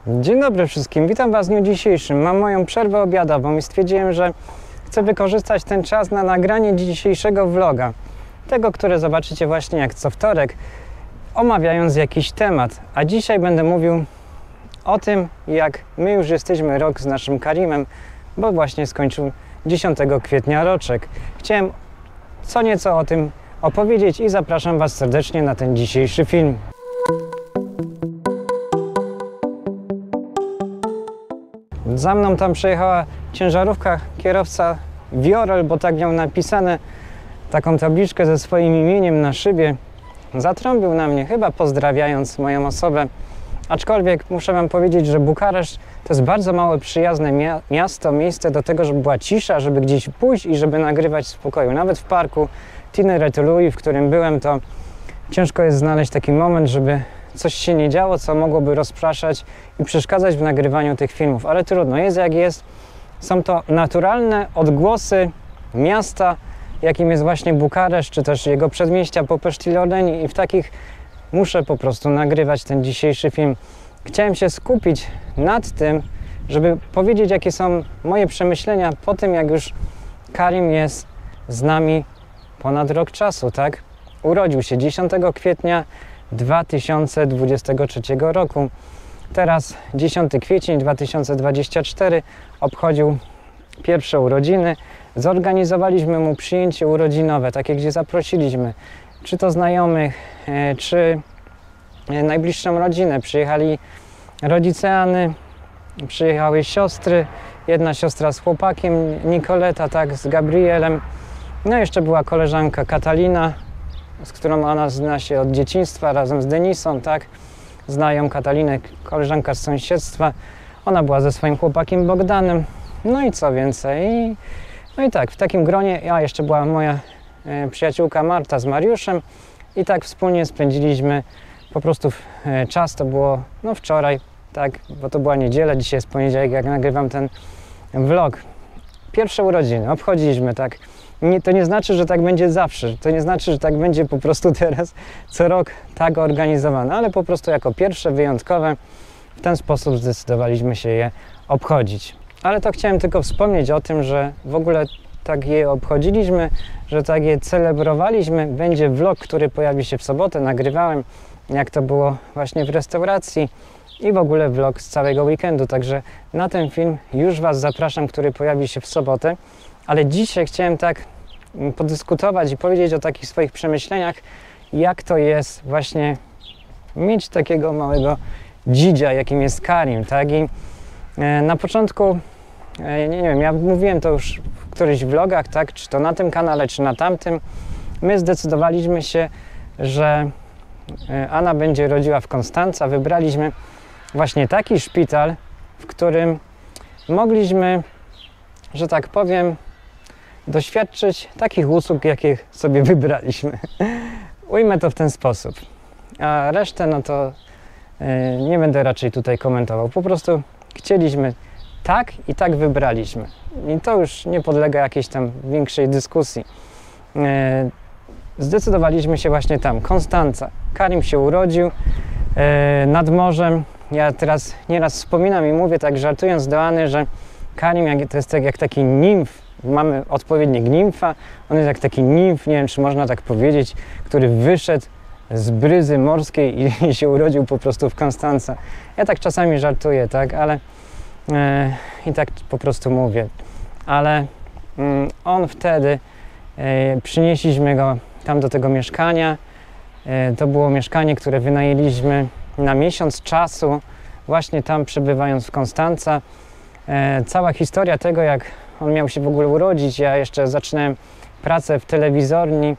Dzień dobry wszystkim, witam Was w dniu dzisiejszym. Mam moją przerwę obiadową i stwierdziłem, że chcę wykorzystać ten czas na nagranie dzisiejszego vloga. Tego, które zobaczycie właśnie jak co wtorek, omawiając jakiś temat. A dzisiaj będę mówił o tym, jak my już jesteśmy rok z naszym Karimem, bo właśnie skończył 10 kwietnia roczek. Chciałem co nieco o tym opowiedzieć i zapraszam Was serdecznie na ten dzisiejszy film. Za mną tam przejechała ciężarówka, kierowca Wiorel, bo tak miał napisane, taką tabliczkę ze swoim imieniem na szybie. Zatrąbił na mnie, chyba pozdrawiając moją osobę. Aczkolwiek muszę Wam powiedzieć, że Bukareszt to jest bardzo małe, przyjazne miasto, miejsce do tego, żeby była cisza, żeby gdzieś pójść i żeby nagrywać w spokoju. Nawet w parku Tineret-Louis, w którym byłem, to ciężko jest znaleźć taki moment, żeby coś się nie działo, co mogłoby rozpraszać i przeszkadzać w nagrywaniu tych filmów. Ale trudno, jest jak jest. Są to naturalne odgłosy miasta, jakim jest właśnie Bukareszt, czy też jego przedmieścia Popesztiloreni, i w takich muszę po prostu nagrywać ten dzisiejszy film. Chciałem się skupić nad tym, żeby powiedzieć, jakie są moje przemyślenia po tym, jak już Karim jest z nami ponad rok czasu, tak? Urodził się 10 kwietnia 2023 roku. Teraz 10 kwiecień 2024 obchodził pierwsze urodziny. Zorganizowaliśmy mu przyjęcie urodzinowe, takie gdzie zaprosiliśmy czy to znajomych, czy najbliższą rodzinę. Przyjechali rodzice Any, przyjechały siostry, jedna siostra z chłopakiem, Nicoleta, tak, z Gabrielem. No jeszcze była koleżanka Katalina, z którą ona zna się od dzieciństwa, razem z Denisą, tak. Znają Katalinę, koleżanka z sąsiedztwa. Ona była ze swoim chłopakiem Bogdanem. No i co więcej. No i tak, w takim gronie, a jeszcze była moja przyjaciółka Marta z Mariuszem. I tak wspólnie spędziliśmy po prostu czas. To było no wczoraj, tak, bo to była niedziela, dzisiaj jest poniedziałek, jak nagrywam ten vlog. Pierwsze urodziny obchodziliśmy, tak. To nie znaczy, że tak będzie zawsze, to nie znaczy, że tak będzie po prostu teraz co rok tak organizowane, ale po prostu jako pierwsze, wyjątkowe, w ten sposób zdecydowaliśmy się je obchodzić. Ale to chciałem tylko wspomnieć o tym, że w ogóle tak je obchodziliśmy, że tak je celebrowaliśmy. Będzie vlog, który pojawi się w sobotę, nagrywałem, jak to było właśnie w restauracji i w ogóle vlog z całego weekendu, także na ten film już Was zapraszam, który pojawi się w sobotę. Ale dzisiaj chciałem tak podyskutować i powiedzieć o takich swoich przemyśleniach, jak to jest właśnie mieć takiego małego dzidzia, jakim jest Karim, tak? I na początku, nie wiem, ja mówiłem to już w którychś vlogach, tak? Czy to na tym kanale, czy na tamtym, my zdecydowaliśmy się, że Anna będzie rodziła w Konstanca. Wybraliśmy właśnie taki szpital, w którym mogliśmy, że tak powiem, doświadczyć takich usług, jakie sobie wybraliśmy. Ujmę to w ten sposób. A resztę, no to nie będę raczej tutaj komentował. Po prostu chcieliśmy tak i tak wybraliśmy. I to już nie podlega jakiejś tam większej dyskusji. Zdecydowaliśmy się właśnie tam, Konstanca. Karim się urodził nad morzem. Ja teraz nieraz wspominam i mówię tak żartując do Any, że Karim to jest tak jak taki nimf. Mamy odpowiednik nimfa, on jest jak taki nimf, nie wiem czy można tak powiedzieć, który wyszedł z bryzy morskiej i się urodził po prostu w Konstanca. Ja tak czasami żartuję, tak, ale i tak po prostu mówię. Ale on wtedy, przynieśliśmy go tam do tego mieszkania. To było mieszkanie, które wynajęliśmy na miesiąc czasu, właśnie tam przebywając w Konstanca. Cała historia tego, jak on miał się w ogóle urodzić, ja jeszcze zaczynałem pracę w telewizorni,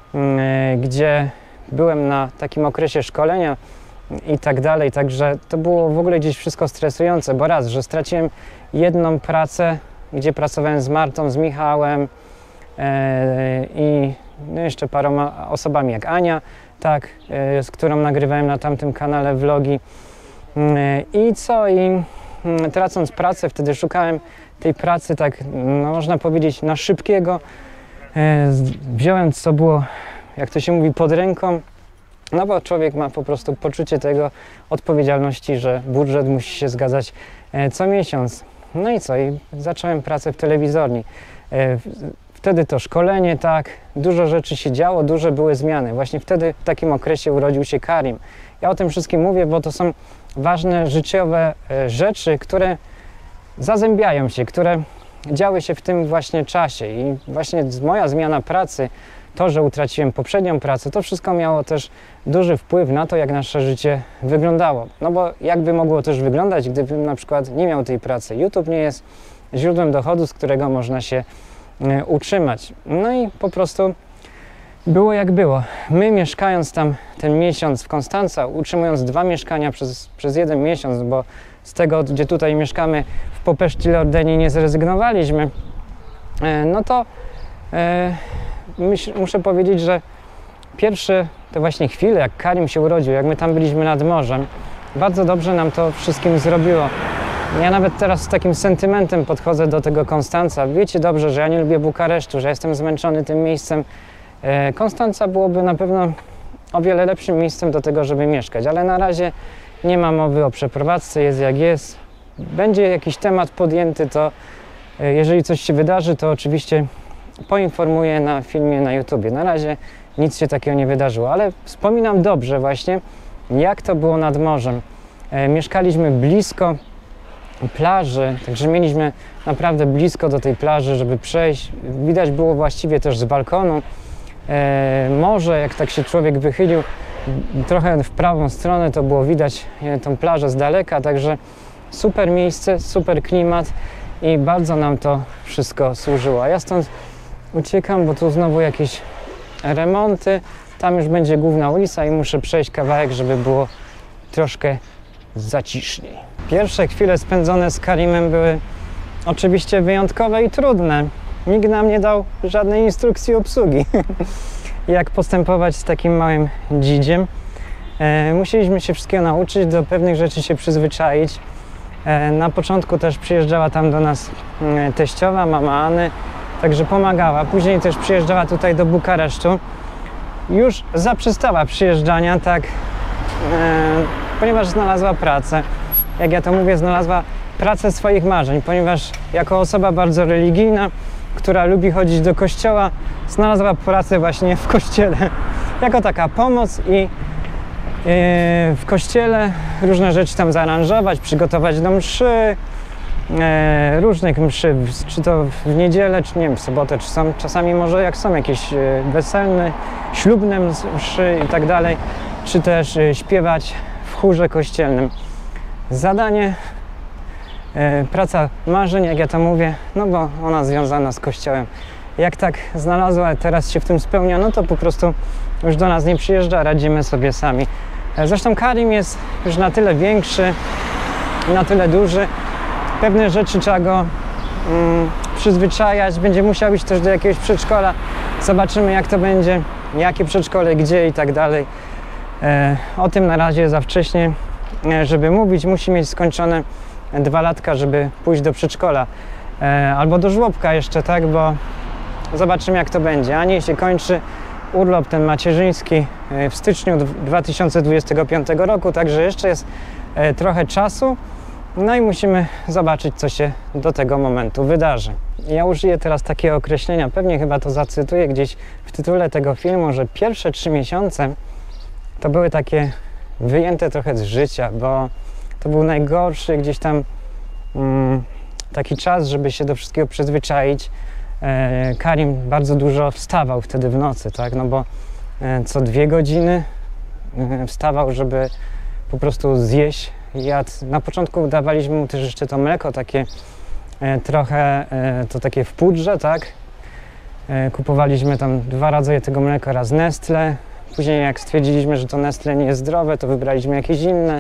gdzie byłem na takim okresie szkolenia i tak dalej, także to było w ogóle gdzieś wszystko stresujące, bo raz, że straciłem jedną pracę, gdzie pracowałem z Martą, z Michałem i no jeszcze paroma osobami jak Ania, tak, z którą nagrywałem na tamtym kanale vlogi. I co? I tracąc pracę, wtedy szukałem tej pracy tak, no można powiedzieć, na szybkiego. Wziąłem, co było, jak to się mówi, pod ręką No bo człowiek ma po prostu poczucie tego, odpowiedzialności, że budżet musi się zgadzać co miesiąc. No i co? I zacząłem pracę w telewizorni. Wtedy to szkolenie, tak, dużo rzeczy się działo, duże były zmiany. Właśnie wtedy, w takim okresie urodził się Karim. Ja o tym wszystkim mówię, bo to są ważne, życiowe rzeczy, które zazębiają się, które działy się w tym właśnie czasie. I właśnie moja zmiana pracy, to, że utraciłem poprzednią pracę, to wszystko miało też duży wpływ na to, jak nasze życie wyglądało. No bo jakby mogło też wyglądać, gdybym na przykład nie miał tej pracy. YouTube nie jest źródłem dochodu, z którego można się utrzymać. No i po prostu było jak było. My mieszkając tam ten miesiąc w Konstanca, utrzymując 2 mieszkania przez 1 miesiąc, bo z tego, gdzie tutaj mieszkamy w Popeszci-le-Orderie nie zrezygnowaliśmy, no to muszę powiedzieć, że pierwsze te właśnie chwile, jak Karim się urodził, jak my tam byliśmy nad morzem, bardzo dobrze nam to wszystkim zrobiło. Ja nawet teraz z takim sentymentem podchodzę do tego Konstanca. Wiecie dobrze, że ja nie lubię Bukaresztu, że jestem zmęczony tym miejscem. Konstanca byłoby na pewno o wiele lepszym miejscem do tego, żeby mieszkać, ale na razie nie ma mowy o przeprowadzce, jest jak jest. Będzie jakiś temat podjęty, to jeżeli coś się wydarzy, to oczywiście poinformuję na filmie na YouTubie. Na razie nic się takiego nie wydarzyło, ale wspominam dobrze właśnie, jak to było nad morzem. Mieszkaliśmy blisko plaży, także mieliśmy naprawdę blisko do tej plaży, żeby przejść. Widać było właściwie też z balkonu morze, jak tak się człowiek wychylił trochę w prawą stronę, to było widać tą plażę z daleka, także super miejsce, super klimat i bardzo nam to wszystko służyło. A ja stąd uciekam, bo tu znowu jakieś remonty, tam już będzie główna ulica i muszę przejść kawałek, żeby było troszkę zaciszniej. Pierwsze chwile spędzone z Karimem były oczywiście wyjątkowe i trudne. Nikt nam nie dał żadnej instrukcji obsługi, jak postępować z takim małym dzidziem. Musieliśmy się wszystkiego nauczyć, do pewnych rzeczy się przyzwyczaić. Na początku też przyjeżdżała tam do nas teściowa, mama Anny, także pomagała. Później też przyjeżdżała tutaj do Bukaresztu. Już zaprzestała przyjeżdżania, tak, ponieważ znalazła pracę. Jak ja to mówię, znalazła pracę swoich marzeń, ponieważ jako osoba bardzo religijna, która lubi chodzić do kościoła, znalazła pracę właśnie w kościele. Jako taka pomoc i w kościele różne rzeczy tam zaaranżować, przygotować do mszy, różnych mszy, czy to w niedzielę, czy nie wiem, w sobotę, czy są czasami może jak są jakieś weselne, ślubne mszy i tak dalej, czy też śpiewać w chórze kościelnym. Zadanie, praca marzeń, jak ja to mówię, no bo ona związana z kościołem. Jak tak znalazła, teraz się w tym spełnia, no to po prostu już do nas nie przyjeżdża, radzimy sobie sami. Zresztą Karim jest już na tyle większy, na tyle duży, pewne rzeczy trzeba go przyzwyczajać, będzie musiał iść też do jakiegoś przedszkola, zobaczymy jak to będzie, jakie przedszkole, gdzie i tak dalej. O tym na razie za wcześnie, żeby mówić, musi mieć skończone 2 latka, żeby pójść do przedszkola albo do żłobka jeszcze, tak, bo zobaczymy jak to będzie. A nie się kończy urlop ten macierzyński w styczniu 2025 roku, także jeszcze jest trochę czasu, no i musimy zobaczyć, co się do tego momentu wydarzy. Ja użyję teraz takiego określenia, pewnie chyba to zacytuję gdzieś w tytule tego filmu, że pierwsze 3 miesiące to były takie wyjęte trochę z życia, bo to był najgorszy gdzieś tam taki czas, żeby się do wszystkiego przyzwyczaić. Karim bardzo dużo wstawał wtedy w nocy, tak, no bo co 2 godziny wstawał, żeby po prostu zjeść. Jadł. Na początku dawaliśmy mu też jeszcze to mleko takie trochę, to takie w pudrze, tak. Kupowaliśmy tam 2 rodzaje tego mleka, raz Nestle. Później jak stwierdziliśmy, że to Nestle nie jest zdrowe, to wybraliśmy jakieś inne.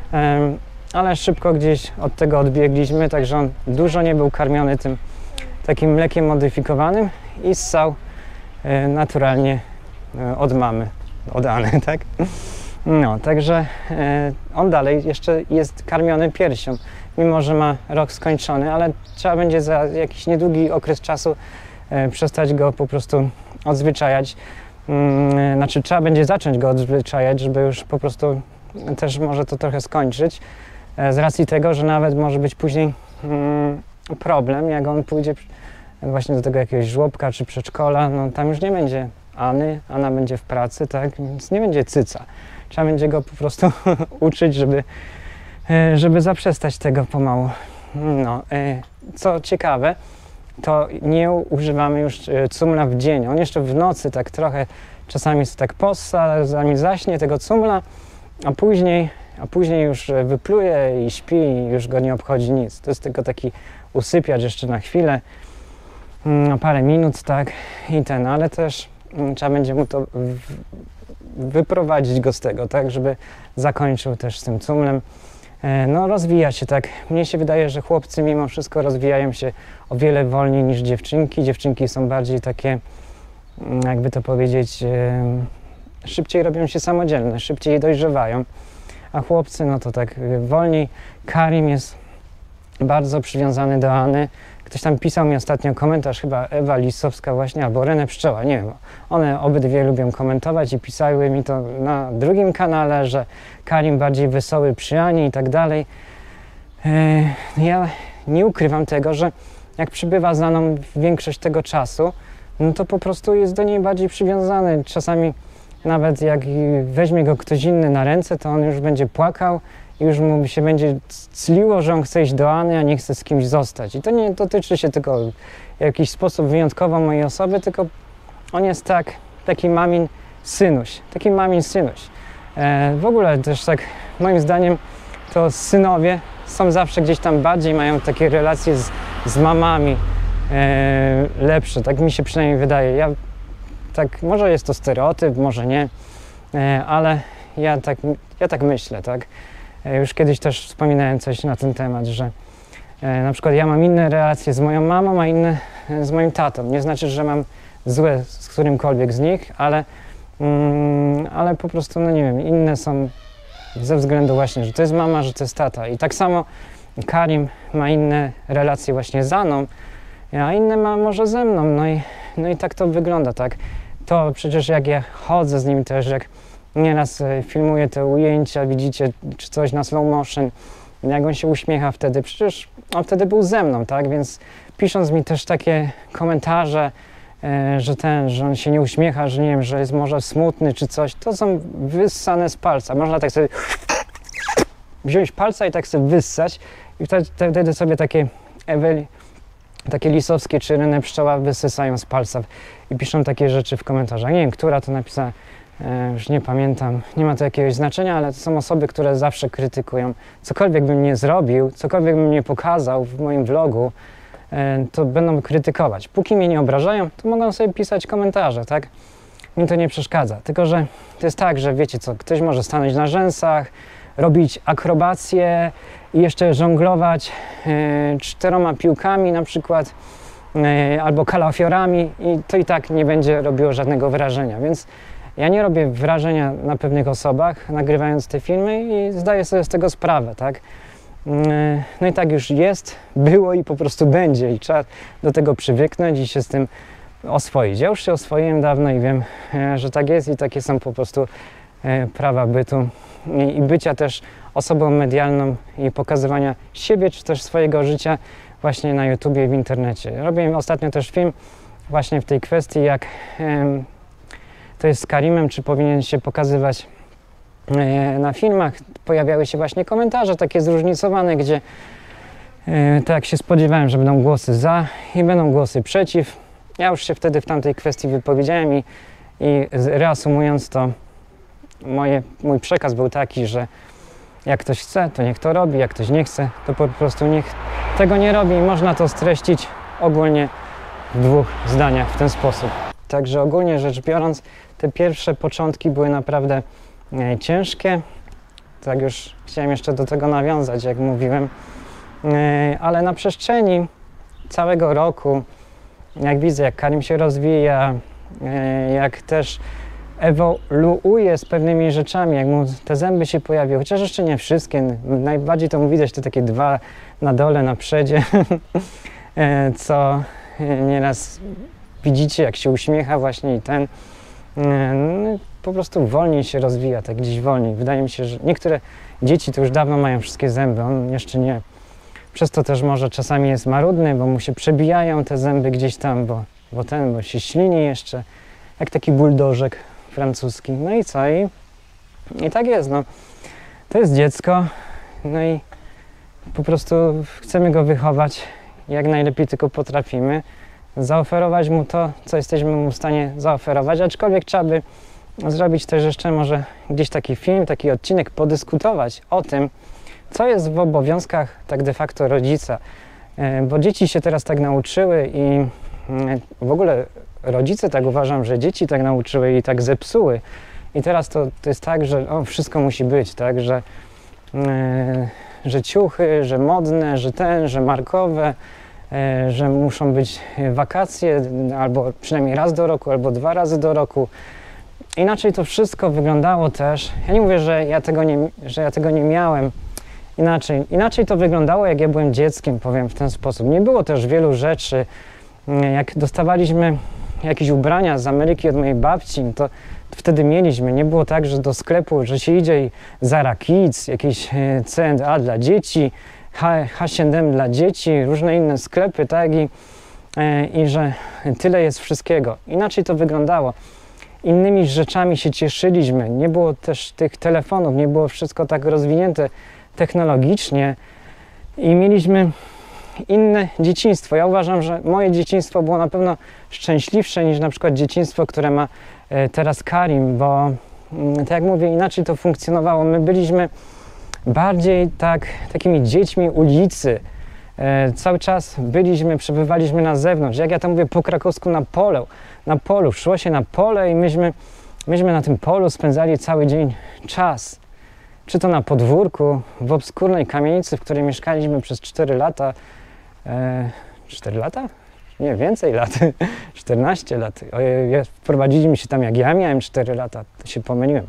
Ale szybko gdzieś od tego odbiegliśmy, także on dużo nie był karmiony tym takim mlekiem modyfikowanym i ssał naturalnie od mamy, od Anny, tak? No, także on dalej jeszcze jest karmiony piersią, mimo że ma rok skończony, ale trzeba będzie za jakiś niedługi okres czasu przestać go po prostu odzwyczajać. Znaczy trzeba będzie zacząć go odzwyczajać, żeby już po prostu też może to trochę skończyć, z racji tego, że nawet może być później problem, jak on pójdzie właśnie do tego jakiegoś żłobka czy przedszkola, no tam już nie będzie Any, Anna będzie w pracy, tak, więc nie będzie cyca. Trzeba będzie go po prostu uczyć, żeby zaprzestać tego pomału. No, co ciekawe, to nie używamy już cumla w dzień. On jeszcze w nocy tak trochę czasami tak possa, zanim zaśnie tego cumla, a później już wypluje i śpi i już go nie obchodzi nic. To jest tylko taki usypiacz jeszcze na chwilę, na parę minut, tak, ale też trzeba będzie mu to wyprowadzić go z tego, tak, żeby zakończył też z tym cumlem. No rozwija się tak. Mnie się wydaje, że chłopcy mimo wszystko rozwijają się o wiele wolniej niż dziewczynki. Dziewczynki są bardziej takie, jakby to powiedzieć, szybciej robią się samodzielne, szybciej dojrzewają, a chłopcy no to tak wolniej. Karim jest bardzo przywiązany do Any. Ktoś tam pisał mi ostatnio komentarz, chyba Ewa Lisowska właśnie, albo Renę Pszczoła, nie wiem. One obydwie lubią komentować i pisały mi to na drugim kanale, że Karim bardziej wesoły przy Ani i tak dalej. Ja nie ukrywam tego, że jak przybywa z Aną większość tego czasu, no to po prostu jest do niej bardziej przywiązany. Czasami nawet jak weźmie go ktoś inny na ręce, to on już będzie płakał i już mu się będzie cliło, że on chce iść do Any, a nie chce z kimś zostać. I to nie dotyczy się tylko w jakiś sposób wyjątkowo mojej osoby, tylko on jest taki mamin synuś. W ogóle też tak moim zdaniem to synowie są zawsze gdzieś tam bardziej, mają takie relacje z mamami lepsze, tak mi się przynajmniej wydaje. Tak, może jest to stereotyp, może nie, ale ja tak myślę, tak. Już kiedyś też wspominałem coś na ten temat, że na przykład ja mam inne relacje z moją mamą, a inne z moim tatą. Nie znaczy, że mam złe z którymkolwiek z nich, ale po prostu, no nie wiem, inne są ze względu właśnie, że to jest mama, że to jest tata. I tak samo Karim ma inne relacje właśnie z Aną, a inne ma może ze mną. No i tak to wygląda, tak. To przecież jak ja chodzę z nim też, jak nieraz filmuję te ujęcia, widzicie, czy coś na slow motion, jak on się uśmiecha wtedy, przecież on wtedy był ze mną, tak, więc pisząc mi też takie komentarze, że on się nie uśmiecha, że nie wiem, że jest może smutny czy coś, to są wyssane z palca. Można tak sobie wziąć palca i tak sobie wyssać i wtedy sobie takie Lisowskie czy Renę Pszczoła wysysają z palca i piszą takie rzeczy w komentarzach. Nie wiem, która to napisała, już nie pamiętam, nie ma to jakiegoś znaczenia, ale to są osoby, które zawsze krytykują. Cokolwiek bym nie zrobił, cokolwiek bym nie pokazał w moim vlogu, to będą krytykować. Póki mnie nie obrażają, to mogą sobie pisać komentarze, tak? Mi to nie przeszkadza. Tylko że to jest tak, że wiecie co, ktoś może stanąć na rzęsach, robić akrobacje i jeszcze żonglować 4 piłkami na przykład, albo kalafiorami i to i tak nie będzie robiło żadnego wrażenia, więc ja nie robię wrażenia na pewnych osobach, nagrywając te filmy i zdaję sobie z tego sprawę, tak? No i tak już jest, było i po prostu będzie i trzeba do tego przywyknąć i się z tym oswoić. Ja już się oswoiłem dawno i wiem, że tak jest i takie są po prostu prawa bytu i bycia też osobą medialną i pokazywania siebie czy też swojego życia właśnie na YouTubie i w internecie. Robiłem ostatnio też film właśnie w tej kwestii, jak to jest z Karimem, czy powinien się pokazywać na filmach. Pojawiały się właśnie komentarze takie zróżnicowane, gdzie tak jak się spodziewałem, że będą głosy za i będą głosy przeciw. Ja już się wtedy w tamtej kwestii wypowiedziałem i reasumując to, mój przekaz był taki, że jak ktoś chce, to niech to robi, jak ktoś nie chce, to po prostu niech tego nie robi i można to streścić ogólnie w 2 zdaniach w ten sposób. Także ogólnie rzecz biorąc, te pierwsze początki były naprawdę ciężkie. Tak już chciałem jeszcze do tego nawiązać, jak mówiłem. Ale na przestrzeni całego roku, jak widzę, jak Karim się rozwija, jak też ewoluuje z pewnymi rzeczami, jak mu te zęby się pojawiły, chociaż jeszcze nie wszystkie, najbardziej to mu widać te takie 2 na dole, na przodzie, co nieraz widzicie, jak się uśmiecha właśnie i po prostu wolniej się rozwija, tak gdzieś wolniej. Wydaje mi się, że niektóre dzieci to już dawno mają wszystkie zęby, on jeszcze nie. Przez to też może czasami jest marudny, bo mu się przebijają te zęby gdzieś tam, bo się ślini jeszcze, jak taki buldożek francuski. No i co? I tak jest, no. To jest dziecko, no i po prostu chcemy go wychować jak najlepiej tylko potrafimy, zaoferować mu to, co jesteśmy mu w stanie zaoferować, aczkolwiek trzeba by zrobić też jeszcze może gdzieś taki film, taki odcinek, podyskutować o tym, co jest w obowiązkach tak de facto rodzica, bo dzieci się teraz tak nauczyły i w ogóle rodzice tak uważam, że dzieci tak nauczyły i tak zepsuły i teraz to jest tak, że wszystko musi być, tak, że ciuchy, że modne, że markowe, że muszą być wakacje albo przynajmniej raz do roku, albo 2 razy do roku. Inaczej to wszystko wyglądało też. Ja nie mówię, że ja tego nie miałem. Inaczej to wyglądało, jak ja byłem dzieckiem, powiem w ten sposób. Nie było też wielu rzeczy. Jak dostawaliśmy jakieś ubrania z Ameryki od mojej babci, to wtedy mieliśmy. Nie było tak, że do sklepu, że się idzie i Zara Kids, jakieś C&A dla dzieci, H&M dla dzieci, różne inne sklepy, tak? I że tyle jest wszystkiego. Inaczej to wyglądało. Innymi rzeczami się cieszyliśmy. Nie było też tych telefonów, nie było wszystko tak rozwinięte technologicznie i mieliśmy inne dzieciństwo. Ja uważam, że moje dzieciństwo było na pewno szczęśliwsze niż na przykład dzieciństwo, które ma teraz Karim, bo tak jak mówię, inaczej to funkcjonowało. My byliśmy bardziej takimi dziećmi ulicy. Cały czas przebywaliśmy na zewnątrz. Jak ja to mówię po krakowsku, na polu. Szło się na pole i myśmy na tym polu spędzali cały dzień czas. Czy to na podwórku, w obskurnej kamienicy, w której mieszkaliśmy przez 4 lata. 4 lata? Nie, więcej lat. 14 lat. Wprowadziliśmy się tam, jak ja miałem 4 lata. To się pomyliłem.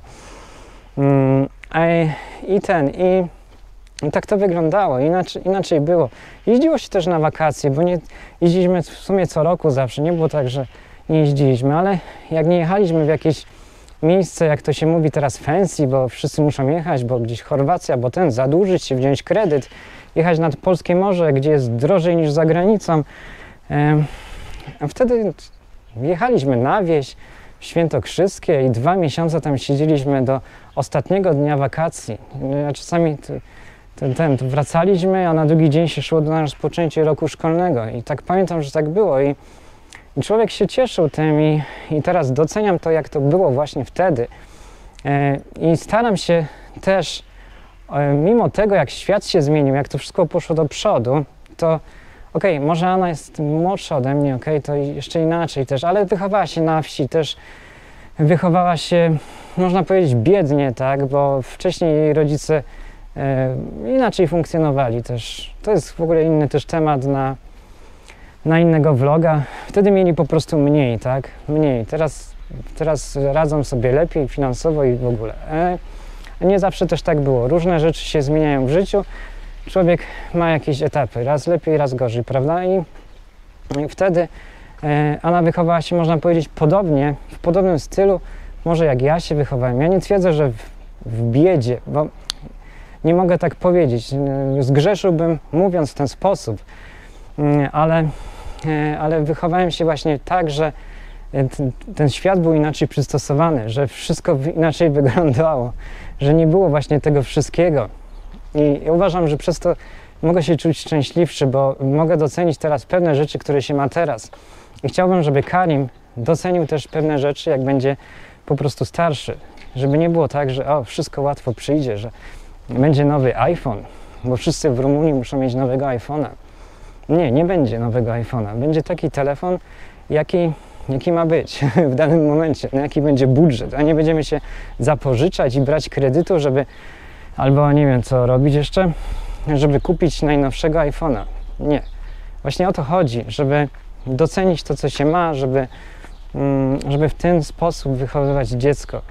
I tak to wyglądało, inaczej było. Jeździło się też na wakacje, bo nie jeździliśmy w sumie co roku zawsze, nie było tak, że nie jeździliśmy, ale jak nie jechaliśmy w jakieś miejsce, jak to się mówi teraz fancy, bo wszyscy muszą jechać, bo gdzieś Chorwacja, bo zadłużyć się, wziąć kredyt, jechać nad polskie morze, gdzie jest drożej niż za granicą. A wtedy jechaliśmy na wieś, w Świętokrzyskie i 2 miesiące tam siedzieliśmy do ostatniego dnia wakacji. A czasami wracaliśmy, a na drugi dzień się szło na rozpoczęcie roku szkolnego. I tak pamiętam, że tak było. I człowiek się cieszył tym i teraz doceniam to, jak to było właśnie wtedy. I staram się też, mimo tego, jak świat się zmienił, jak to wszystko poszło do przodu, to może Anna jest młodsza ode mnie, to jeszcze inaczej też, ale wychowała się na wsi, też wychowała się, można powiedzieć, biednie, tak, bo wcześniej jej rodzice inaczej funkcjonowali też. To jest w ogóle inny też temat na innego vloga. Wtedy mieli po prostu mniej, tak, mniej. Teraz radzą sobie lepiej finansowo i w ogóle. Nie zawsze też tak było. Różne rzeczy się zmieniają w życiu. Człowiek ma jakieś etapy, raz lepiej, raz gorzej, prawda? I wtedy Anna wychowała się, można powiedzieć, podobnie, w podobnym stylu, może jak ja się wychowałem. Ja nie twierdzę, że w biedzie, bo nie mogę tak powiedzieć. Zgrzeszyłbym, mówiąc w ten sposób, ale wychowałem się właśnie tak, że ten świat był inaczej przystosowany, że wszystko inaczej wyglądało, że nie było właśnie tego wszystkiego. I ja uważam, że przez to mogę się czuć szczęśliwszy, bo mogę docenić teraz pewne rzeczy, które się ma teraz. I chciałbym, żeby Karim docenił też pewne rzeczy, jak będzie po prostu starszy. Żeby nie było tak, że wszystko łatwo przyjdzie, że będzie nowy iPhone, bo wszyscy w Rumunii muszą mieć nowego iPhone'a. Nie będzie nowego iPhone'a. Będzie taki telefon, jaki ma być w danym momencie, jaki będzie budżet, a nie będziemy się zapożyczać i brać kredytu, żeby albo nie wiem co robić jeszcze, żeby kupić najnowszego iPhone'a. Nie. Właśnie o to chodzi, żeby docenić to, co się ma, żeby w ten sposób wychowywać dziecko.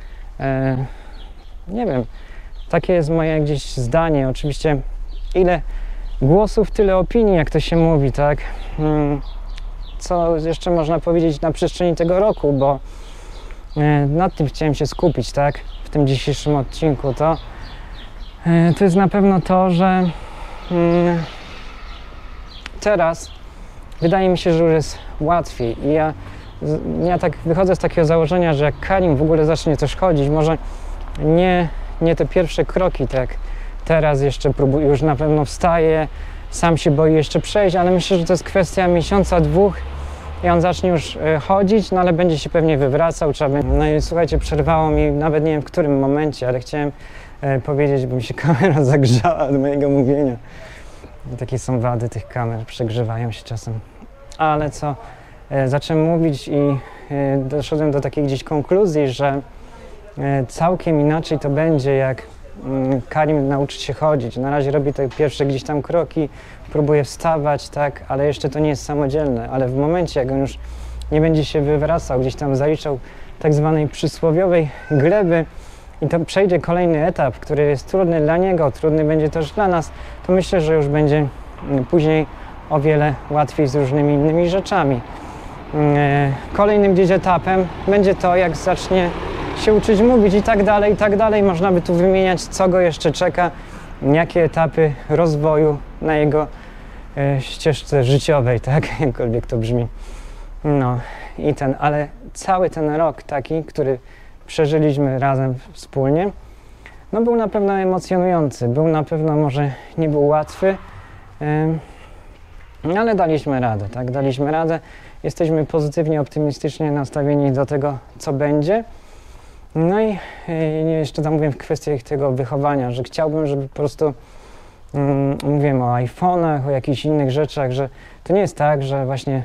Nie wiem, takie jest moje gdzieś zdanie. Oczywiście ile głosów, tyle opinii, jak to się mówi, tak? Co jeszcze można powiedzieć na przestrzeni tego roku, bo nad tym chciałem się skupić, tak, w tym dzisiejszym odcinku, to jest na pewno to, że teraz wydaje mi się, że już jest łatwiej i ja tak wychodzę z takiego założenia, że jak Karim w ogóle zacznie też chodzić, może nie te pierwsze kroki, tak teraz jeszcze próbuje, już na pewno wstaje, sam się boi jeszcze przejść, ale myślę, że to jest kwestia miesiąca, 2 i on zacznie już chodzić, no ale będzie się pewnie wywracał, no i słuchajcie, przerwało mi, nawet nie wiem w którym momencie, ale chciałem powiedzieć, bo mi się kamera zagrzała od mojego mówienia. Takie są wady tych kamer, przegrzewają się czasem. Ale co, zacząłem mówić i doszedłem do takiej gdzieś konkluzji, że całkiem inaczej to będzie, jak Karim nauczy się chodzić. Na razie robi te pierwsze gdzieś tam kroki, próbuje wstawać, tak, ale jeszcze to nie jest samodzielne. Ale w momencie, jak on już nie będzie się wywracał, gdzieś tam zaliczał tak zwanej przysłowiowej gleby i to przejdzie kolejny etap, który jest trudny dla niego, trudny będzie też dla nas, to myślę, że już będzie później o wiele łatwiej z różnymi innymi rzeczami. Kolejnym gdzieś etapem będzie to, jak zacznie się uczyć mówić i tak dalej, i tak dalej. Można by tu wymieniać, co go jeszcze czeka, jakie etapy rozwoju na jego ścieżce życiowej, tak, jakkolwiek to brzmi. No i ale cały ten rok taki, który przeżyliśmy razem wspólnie, no był na pewno emocjonujący, był na pewno, może nie był łatwy, ale daliśmy radę, tak, daliśmy radę. Jesteśmy pozytywnie, optymistycznie nastawieni do tego, co będzie. No i jeszcze tam mówię w kwestii tego wychowania, że chciałbym, żeby po prostu mówiłem o iPhone'ach, o jakichś innych rzeczach, że to nie jest tak, że właśnie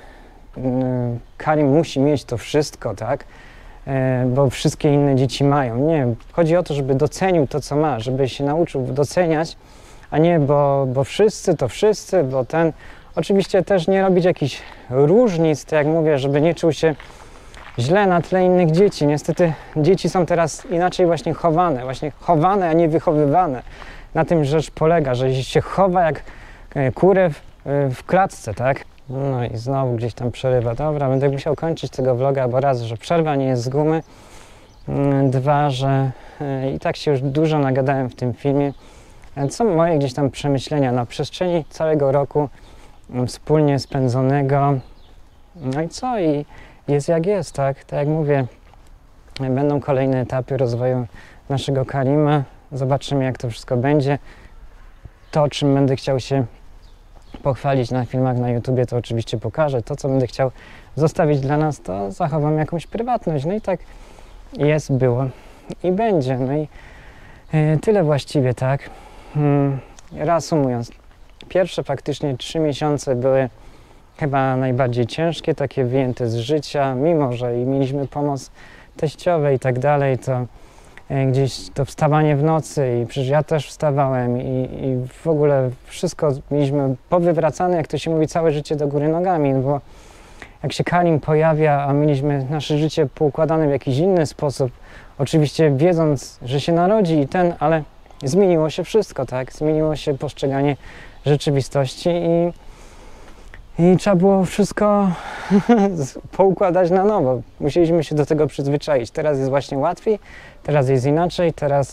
Karim musi mieć to wszystko, tak, bo wszystkie inne dzieci mają. Nie, chodzi o to, żeby docenił to, co ma, żeby się nauczył doceniać, a nie, bo wszyscy to wszyscy, bo ten. Oczywiście też nie robić jakichś różnic, tak jak mówię, żeby nie czuł się źle na tle innych dzieci. Niestety dzieci są teraz inaczej właśnie chowane, a nie wychowywane. Na tym rzecz polega, że się chowa jak kurę w klatce, tak? No i znowu gdzieś tam przerywa. Dobra, będę musiał kończyć tego vloga, bo raz, że przerwa nie jest z gumy, 2, że i tak się już dużo nagadałem w tym filmie. Są moje gdzieś tam przemyślenia na przestrzeni całego roku wspólnie spędzonego. No i co? I jest jak jest, tak? Tak jak mówię, będą kolejne etapy rozwoju naszego Karima. Zobaczymy, jak to wszystko będzie. To, czym będę chciał się pochwalić na filmach na YouTubie, to oczywiście pokażę. To, co będę chciał zostawić dla nas, to zachowam jakąś prywatność. No i tak jest, było i będzie. No i tyle właściwie, tak? Reasumując, pierwsze faktycznie 3 miesiące były chyba najbardziej ciężkie, takie wyjęte z życia, mimo że i mieliśmy pomoc teściowej i tak dalej, to gdzieś to wstawanie w nocy i przecież ja też wstawałem i w ogóle wszystko mieliśmy powywracane, jak to się mówi, całe życie do góry nogami, bo jak się Karim pojawia, a mieliśmy nasze życie poukładane w jakiś inny sposób, oczywiście wiedząc, że się narodzi ale zmieniło się wszystko, tak? Zmieniło się postrzeganie rzeczywistości i trzeba było wszystko poukładać na nowo. Musieliśmy się do tego przyzwyczaić. Teraz jest właśnie łatwiej, teraz jest inaczej, teraz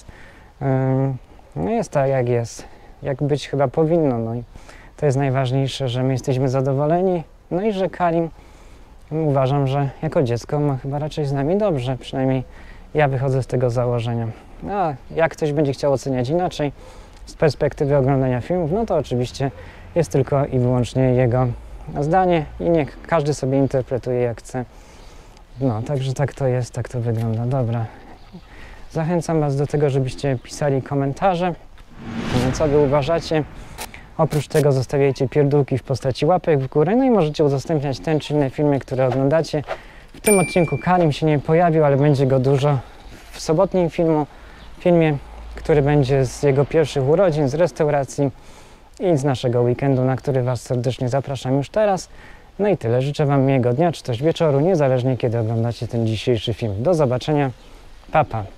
no jest tak, jak jest. Jak być chyba powinno. No i to jest najważniejsze, że my jesteśmy zadowoleni. No i że Karim, uważam, że jako dziecko ma chyba raczej z nami dobrze. Przynajmniej ja wychodzę z tego założenia. A jak ktoś będzie chciał oceniać inaczej, z perspektywy oglądania filmów, no to oczywiście jest tylko i wyłącznie jego zdanie i niech każdy sobie interpretuje jak chce. No, także tak to jest, tak to wygląda. Dobra. Zachęcam Was do tego, żebyście pisali komentarze, co Wy uważacie. Oprócz tego zostawiajcie pierdółki w postaci łapek w górę, no i możecie udostępniać ten czy inne filmy, które oglądacie. W tym odcinku Karim się nie pojawił, ale będzie go dużo w sobotnim filmie, który będzie z jego pierwszych urodzin, z restauracji i z naszego weekendu, na który Was serdecznie zapraszam już teraz. No i tyle. Życzę Wam miłego dnia czy też wieczoru, niezależnie kiedy oglądacie ten dzisiejszy film. Do zobaczenia. Pa, pa.